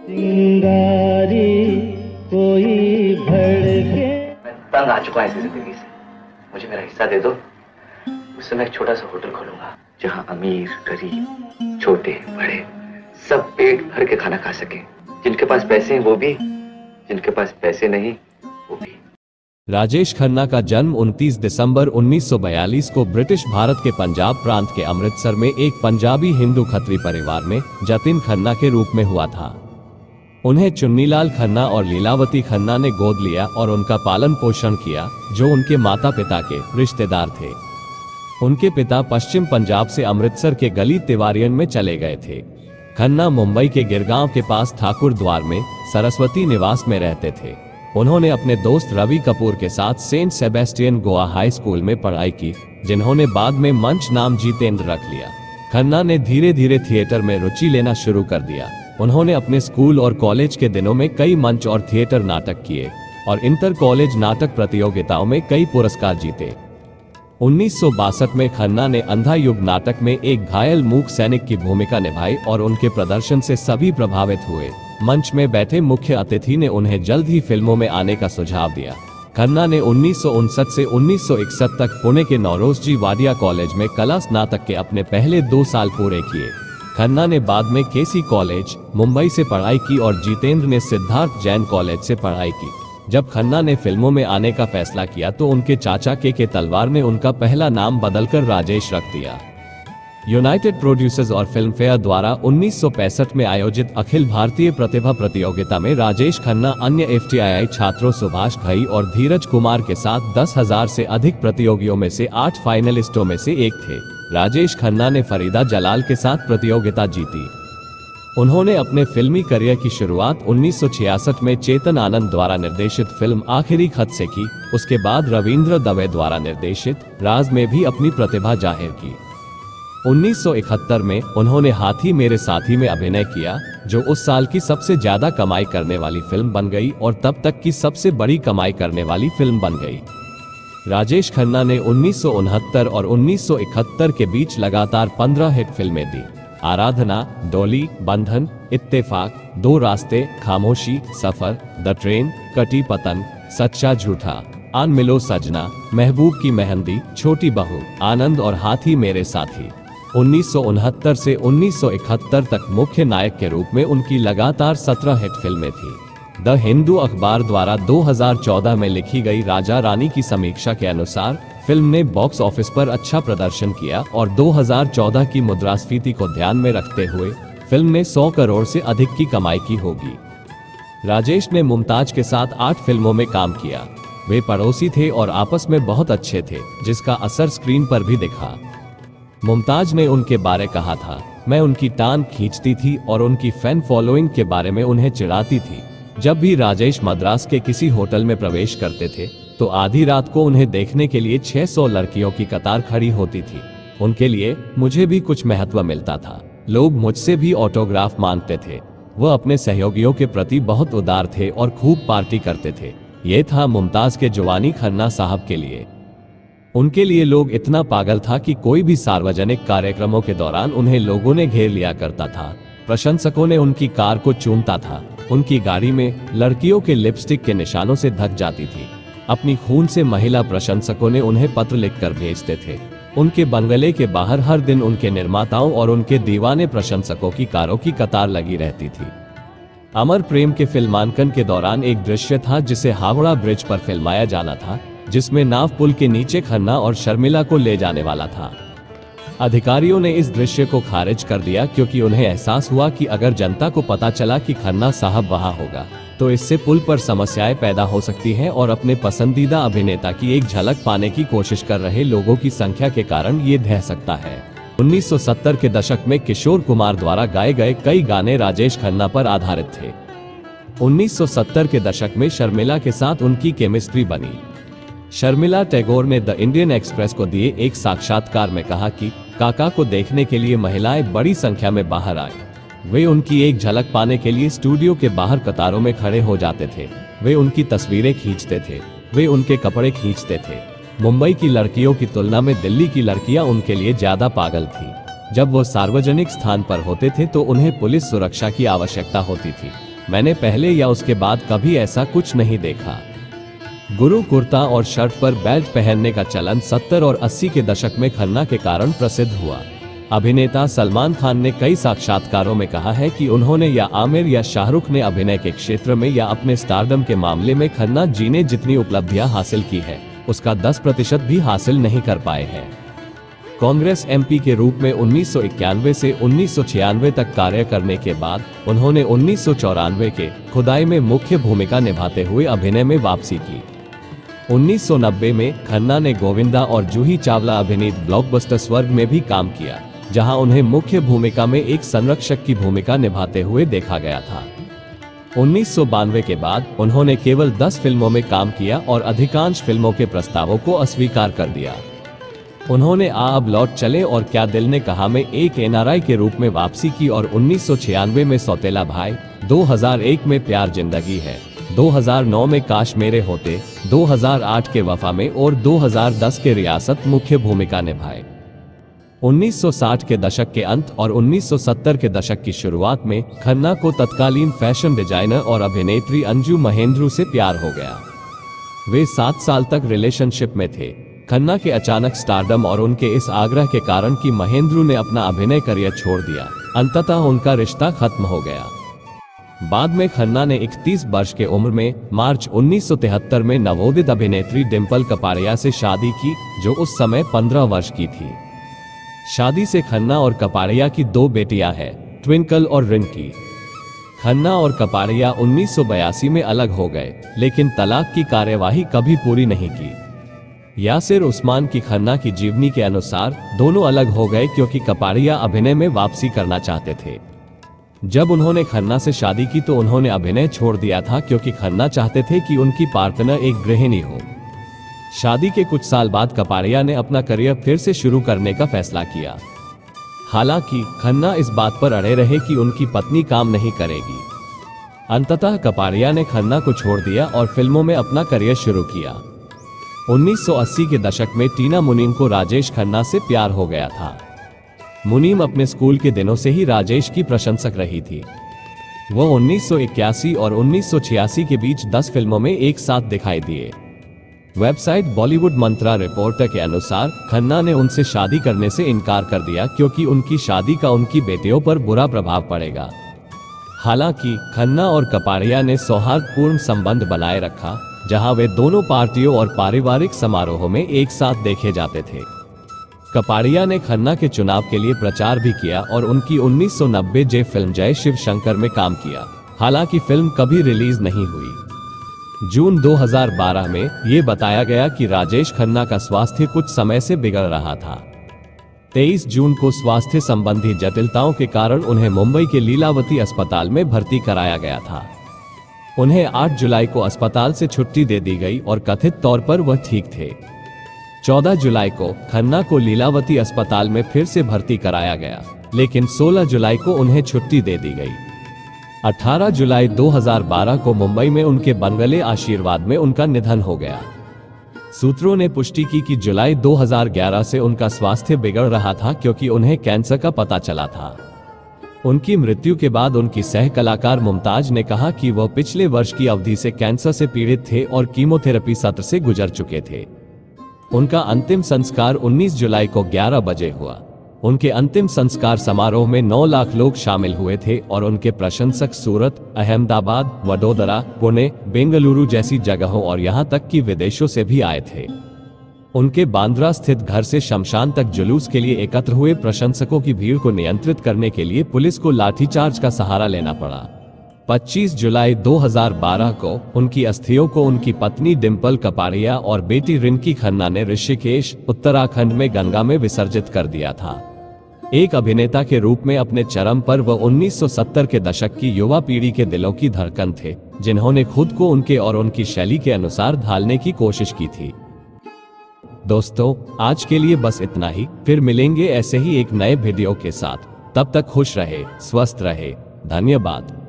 चिंगारी कोई भड़के। मैं तंग आ चुका है ऐसी जिंदगी से। मुझे मेरा हिस्सा दे दो, उससे मैं एक छोटा सा होटल खोलूंगा जहां अमीर गरीब छोटे बड़े सब पेट भर के खाना खा सके। जिनके पास पैसे हैं वो भी, जिनके पास पैसे नहीं वो भी। राजेश खन्ना का जन्म 29 दिसंबर 1942 को ब्रिटिश भारत के पंजाब प्रांत के अमृतसर में एक पंजाबी हिंदू खत्री परिवार में जतिन खन्ना के रूप में हुआ था। उन्हें चुन्नीलाल खन्ना और लीलावती खन्ना ने गोद लिया और उनका पालन पोषण किया, जो उनके माता पिता के रिश्तेदार थे। उनके पिता पश्चिम पंजाब से अमृतसर के गली तिवारियन में चले गए थे। खन्ना मुंबई के गिरगांव के पास ठाकुर द्वार में सरस्वती निवास में रहते थे। उन्होंने अपने दोस्त रवि कपूर के साथ Saint Sebastian Goa high school में पढ़ाई की, जिन्होंने बाद में मंच नाम जितेंद्र रख लिया। खन्ना ने धीरे धीरे थिएटर में रुचि लेना शुरू कर दिया। उन्होंने अपने स्कूल और कॉलेज के दिनों में कई मंच और थिएटर नाटक किए और इंटर कॉलेज नाटक प्रतियोगिताओं में कई पुरस्कार जीते। 1962 में खन्ना ने अंधा युग नाटक में एक घायल मूक सैनिक की भूमिका निभाई और उनके प्रदर्शन से सभी प्रभावित हुए। मंच में बैठे मुख्य अतिथि ने उन्हें जल्द ही फिल्मों में आने का सुझाव दिया। खन्ना ने 1959 से 1961 तक पुणे के नौरोजी वाडिया कॉलेज में कला स्नातक के अपने पहले 2 साल पूरे किए। खन्ना ने बाद में केसी कॉलेज मुंबई से पढ़ाई की और जितेंद्र ने सिद्धार्थ जैन कॉलेज से पढ़ाई की। जब खन्ना ने फिल्मों में आने का फैसला किया तो उनके चाचा के तलवार ने उनका पहला नाम बदलकर राजेश रख दिया। यूनाइटेड प्रोड्यूसर्स और फिल्म फेयर द्वारा 1965 में आयोजित अखिल भारतीय प्रतिभा प्रतियोगिता में राजेश खन्ना अन्य FTII छात्रों सुभाष घई और धीरज कुमार के साथ 10,000 से अधिक प्रतियोगियों में से 8 फाइनलिस्टों में से एक थे। राजेश खन्ना ने फरीदा जलाल के साथ प्रतियोगिता जीती। उन्होंने अपने फिल्मी करियर की शुरुआत 1966 में चेतन आनंद द्वारा निर्देशित फिल्म आखिरी खत से की। उसके बाद रविंद्र दवे द्वारा निर्देशित राज में भी अपनी प्रतिभा जाहिर की। 1971 में उन्होंने हाथी मेरे साथी में अभिनय किया, जो उस साल की सबसे ज्यादा कमाई करने वाली फिल्म बन गई और तब तक की सबसे बड़ी कमाई करने वाली फिल्म बन गई। राजेश खन्ना ने 1969 और 1971 के बीच लगातार 15 हिट फिल्में दी। आराधना, डोली, बंधन, इत्तेफाक, 2 रास्ते, खामोशी, सफर, द ट्रेन, कटी पतन, सच्चा झूठा, आन मिलो सजना, महबूब की मेहंदी, छोटी बहू, आनंद और हाथी मेरे साथी। 1969 से 1971 तक मुख्य नायक के रूप में उनकी लगातार 17 हिट फिल्में थी। द हिंदू अखबार द्वारा 2014 में लिखी गई राजा रानी की समीक्षा के अनुसार फिल्म ने बॉक्स ऑफिस पर अच्छा प्रदर्शन किया और 2014 की मुद्रास्फीति को ध्यान में रखते हुए फिल्म ने 100 करोड़ से अधिक की कमाई की होगी। राजेश ने मुमताज के साथ 8 फिल्मों में काम किया। वे पड़ोसी थे और आपस में बहुत अच्छे थे, जिसका असर स्क्रीन पर भी दिखा। मुमताज ने उनके बारे कहा था, मैं उनकी टांग खींचती थी और उनकी फैन फॉलोइंग के बारे में उन्हें चिढ़ाती थी। जब भी राजेश मद्रास के किसी होटल में प्रवेश करते थे तो आधी रात को उन्हें देखने के लिए 600 लड़कियों की कतार खड़ी होती थी। उनके लिए मुझे भी कुछ महत्व मिलता था। लोग मुझसे भी ऑटोग्राफ मांगते थे। वह अपने सहयोगियों के प्रति बहुत उदार थे और खूब पार्टी करते थे। ये था मुमताज के जवानी खन्ना साहब के लिए। उनके लिए लोग इतना पागल था कि कोई भी सार्वजनिक कार्यक्रमों के दौरान उन्हें लोगों ने घेर लिया करता था। प्रशंसकों ने उनकी कार को चूमता था। उनकी गाड़ी में लड़कियों के लिपस्टिक के निशानों से ढक जाती थी। अपनी खून से महिला प्रशंसकों ने उन्हें पत्र लिखकर भेजते थे। उनके बंगले के बाहर हर दिन उनके निर्माताओं और उनके दीवाने प्रशंसकों की कारों की कतार लगी रहती थी। अमर प्रेम के फिल्मांकन के दौरान एक दृश्य था जिसे हावड़ा ब्रिज पर फिल्माया जाना था, जिसमें नाव पुल के नीचे खन्ना और शर्मिला को ले जाने वाला था। अधिकारियों ने इस दृश्य को खारिज कर दिया क्योंकि उन्हें एहसास हुआ कि अगर जनता को पता चला कि खन्ना साहब वहां होगा तो इससे पुल पर समस्याएं पैदा हो सकती हैं और अपने पसंदीदा अभिनेता की एक झलक पाने की कोशिश कर रहे लोगों की संख्या के कारण ये ढह सकता है। 1970 के दशक में किशोर कुमार द्वारा गाए गए कई गाने राजेश खन्ना पर आधारित थे। 1970 के दशक में शर्मिला के साथ उनकी केमिस्ट्री बनी। शर्मिला टैगोर ने द इंडियन एक्सप्रेस को दिए एक साक्षात्कार में कहा कि काका को देखने के लिए महिलाएं बड़ी संख्या में बाहर आई। वे उनकी एक झलक पाने के लिए स्टूडियो के बाहर कतारों में खड़े हो जाते थे। वे उनकी तस्वीरें खींचते थे। वे उनके कपड़े खींचते थे। मुंबई की लड़कियों की तुलना में दिल्ली की लड़कियां उनके लिए ज्यादा पागल थी। जब वो सार्वजनिक स्थान पर होते थे तो उन्हें पुलिस सुरक्षा की आवश्यकता होती थी। मैंने पहले या उसके बाद कभी ऐसा कुछ नहीं देखा। गुरु कुर्ता और शर्ट पर बेल्ट पहनने का चलन 70 और 80 के दशक में खन्ना के कारण प्रसिद्ध हुआ। अभिनेता सलमान खान ने कई साक्षात्कारों में कहा है कि उन्होंने या आमिर या शाहरुख ने अभिनय के क्षेत्र में या अपने स्टारडम के मामले में खन्ना जी ने जितनी उपलब्धियां हासिल की है उसका 10% भी हासिल नहीं कर पाए हैं। कांग्रेस एमपी के रूप में 1991 से 1996 तक कार्य करने के बाद उन्होंने 1994 के खुदाई में मुख्य भूमिका निभाते हुए अभिनय में वापसी की। 1990 में खन्ना ने गोविंदा और जूही चावला अभिनीत ब्लॉकबस्टर स्वर्ग में भी काम किया, जहां उन्हें मुख्य भूमिका में एक संरक्षक की भूमिका निभाते हुए देखा गया था। 1992 के बाद उन्होंने केवल 10 फिल्मों में काम किया और अधिकांश फिल्मों के प्रस्तावों को अस्वीकार कर दिया। उन्होंने अब लौट चले और क्या दिल ने कहा में एक एनआरआई के रूप में वापसी की और 1996 में सौतेला भाई, 2001 में प्यार जिंदगी है, 2009 में काश मेरे होते, 2008 के वफा में और 2010 के रियासत मुख्य भूमिका निभाए। 1960 के दशक के अंत और 1970 के दशक की शुरुआत में खन्ना को तत्कालीन फैशन डिजाइनर और अभिनेत्री अंजू महेंद्रू से प्यार हो गया। वे 7 साल तक रिलेशनशिप में थे। खन्ना के अचानक स्टारडम और उनके इस आग्रह के कारण कि महेंद्रू ने अपना अभिनय करियर छोड़ दिया, अंततः उनका रिश्ता खत्म हो गया। बाद में खन्ना ने 31 वर्ष के उम्र में मार्च 1973 में नवोदित अभिनेत्री डिंपल कपाड़िया से शादी की, जो उस समय 15 वर्ष की थी। शादी से खन्ना और कपाड़िया की 2 बेटियां हैं, ट्विंकल और रिंकी। खन्ना और कपाड़िया 1982 में अलग हो गए, लेकिन तलाक की कार्यवाही कभी पूरी नहीं की। यासिर उस्मान की खन्ना की जीवनी के अनुसार दोनों अलग हो गए क्योंकि कपाड़िया अभिनय में वापसी करना चाहते थे। जब उन्होंने खन्ना से शादी की तो उन्होंने अभिनय छोड़ दिया था क्योंकि खन्ना चाहते थे कि उनकी पार्टनर एक गृहिणी हो। शादी के कुछ साल बाद कपाड़िया ने अपना करियर फिर से शुरू करने का फैसला किया। हालांकि खन्ना इस बात पर अड़े रहे कि उनकी पत्नी काम नहीं करेगी। अंततः कपाड़िया ने खन्ना को छोड़ दिया और फिल्मों में अपना करियर शुरू किया। 1980 के दशक में टीना मुनीम को राजेश खन्ना से प्यार हो गया था। मुनीम अपने स्कूल के दिनों से ही राजेश की प्रशंसक रही थी। वह 1981 और 1986 के बीच 10 फिल्मों में एक साथ दिखाई दिए। वेबसाइट बॉलीवुड मंत्रा रिपोर्टर के अनुसार खन्ना ने उनसे शादी करने से इनकार कर दिया क्योंकि उनकी शादी का उनकी बेटियों पर बुरा प्रभाव पड़ेगा। हालांकि खन्ना और कपाड़िया ने सौहार्दपूर्ण संबंध बनाए रखा, जहां वे दोनों पार्टियों और पारिवारिक समारोहों में एक साथ देखे जाते थे। कपाड़िया ने खन्ना के चुनाव के लिए प्रचार भी किया और उनकी 1990 जे फिल्म जय शिव शंकर में काम किया। हालांकि फिल्म कभी रिलीज नहीं हुई। जून 2012 में ये बताया गया कि राजेश खन्ना का स्वास्थ्य कुछ समय से बिगड़ रहा था। 23 जून को स्वास्थ्य संबंधी जटिलताओं के कारण उन्हें मुंबई के लीलावती अस्पताल में भर्ती कराया गया था। उन्हें 8 जुलाई को अस्पताल से छुट्टी दे दी गई और कथित तौर पर वह ठीक थे। 14 जुलाई को खन्ना को लीलावती अस्पताल में फिर से भर्ती कराया गया, लेकिन 16 जुलाई को उन्हें छुट्टी दे दी गई। 18 जुलाई 2012 को मुंबई में उनके बंगले आशीर्वाद में उनका निधन हो गया। सूत्रों ने पुष्टि की कि जुलाई 2011 से उनका स्वास्थ्य बिगड़ रहा था क्योंकि उन्हें कैंसर का पता चला था। उनकी मृत्यु के बाद उनकी सह कलाकार मुमताज ने कहा कि वह पिछले वर्ष की अवधि से कैंसर से पीड़ित थे और कीमोथेरेपी सत्र से गुजर चुके थे। उनका अंतिम संस्कार 19 जुलाई को 11 बजे हुआ। उनके अंतिम संस्कार समारोह में 9 लाख लोग शामिल हुए थे और उनके प्रशंसक सूरत, अहमदाबाद, वडोदरा, पुणे, बेंगलुरु जैसी जगहों और यहां तक कि विदेशों से भी आए थे। उनके बांद्रा स्थित घर से शमशान तक जुलूस के लिए एकत्र हुए प्रशंसकों की भीड़ को नियंत्रित करने के लिए पुलिस को लाठीचार्ज का सहारा लेना पड़ा। 25 जुलाई 2012 को उनकी अस्थियों को उनकी पत्नी डिंपल कपाड़िया और बेटी रिंकी खन्ना ने ऋषिकेश, उत्तराखंड में गंगा में विसर्जित कर दिया था। एक अभिनेता के रूप में अपने चरम पर वह 1970 के दशक की युवा पीढ़ी के दिलों की धड़कन थे, जिन्होंने खुद को उनके और उनकी शैली के अनुसार ढालने की कोशिश की थी। दोस्तों, आज के लिए बस इतना ही। फिर मिलेंगे ऐसे ही एक नए वीडियो के साथ। तब तक खुश रहे, स्वस्थ रहे। धन्यवाद।